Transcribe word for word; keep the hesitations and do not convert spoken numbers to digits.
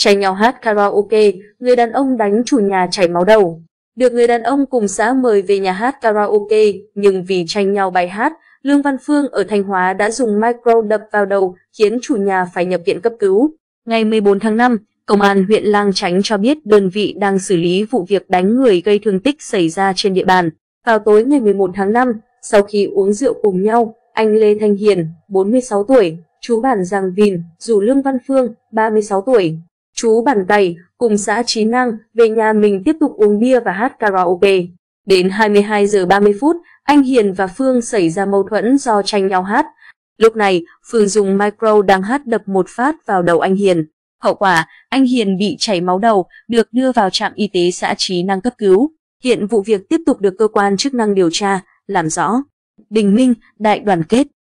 tranh nhau hát karaoke, người đàn ông đánh chủ nhà chảy máu đầu. Được người đàn ông cùng xã mời về nhà hát karaoke, nhưng vì tranh nhau bài hát, Lương Văn Phương ở Thanh Hóa đã dùng micro đập vào đầu, khiến chủ nhà phải nhập viện cấp cứu. Ngày mười bốn tháng năm, Công an huyện Lang Chánh cho biết đơn vị đang xử lý vụ việc đánh người gây thương tích xảy ra trên địa bàn. Vào tối ngày mười một tháng năm, sau khi uống rượu cùng nhau, anh Lê Thanh Hiền, bốn mươi sáu tuổi, chú bản Giàng Vìn, rủ Lương Văn Phương, ba mươi sáu tuổi, chú bản Tày, cùng xã Chí Năng, về nhà mình tiếp tục uống bia và hát karaoke. Đến hai mươi hai giờ ba mươi phút, anh Hiền và Phương xảy ra mâu thuẫn do tranh nhau hát. Lúc này, Phương dùng micro đang hát đập một phát vào đầu anh Hiền. Hậu quả, anh Hiền bị chảy máu đầu, được đưa vào trạm y tế xã Chí Năng cấp cứu. Hiện vụ việc tiếp tục được cơ quan chức năng điều tra, làm rõ. Bình Minh, Đại Đoàn Kết.